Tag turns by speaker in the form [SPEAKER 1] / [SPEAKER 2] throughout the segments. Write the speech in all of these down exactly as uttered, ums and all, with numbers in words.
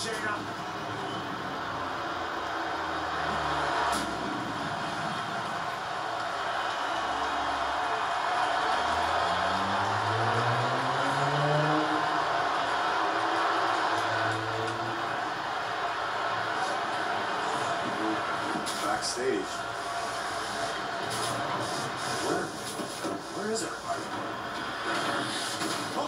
[SPEAKER 1] Shayna.
[SPEAKER 2] Backstage. Where? Where is everybody? Oh.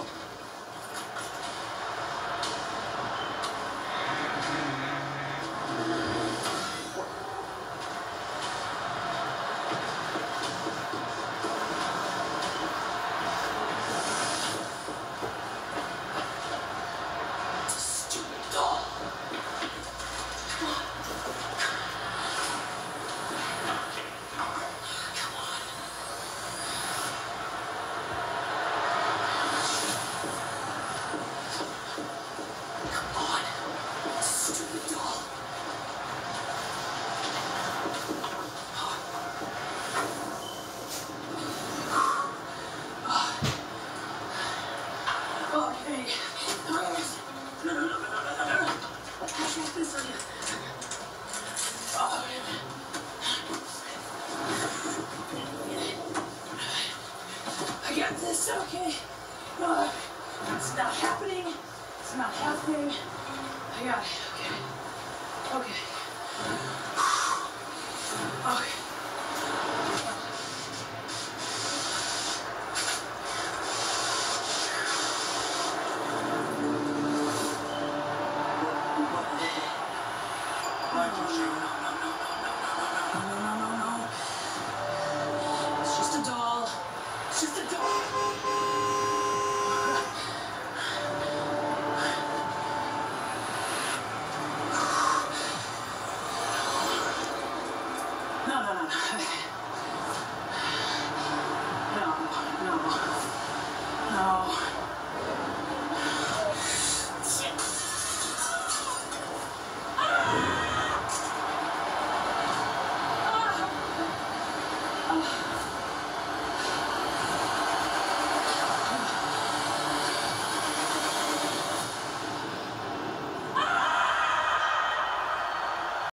[SPEAKER 1] Stupid doll. Okay. No, no, no, no, no, no, no, no. I got this on you. Oh, I got this, okay. Uh, it's not happening. It's not happening. I got it, okay. Okay. Okay. No, no, no, no, no, no, no, no, no, no. It's just a doll. It's just a doll. No, no, no, no.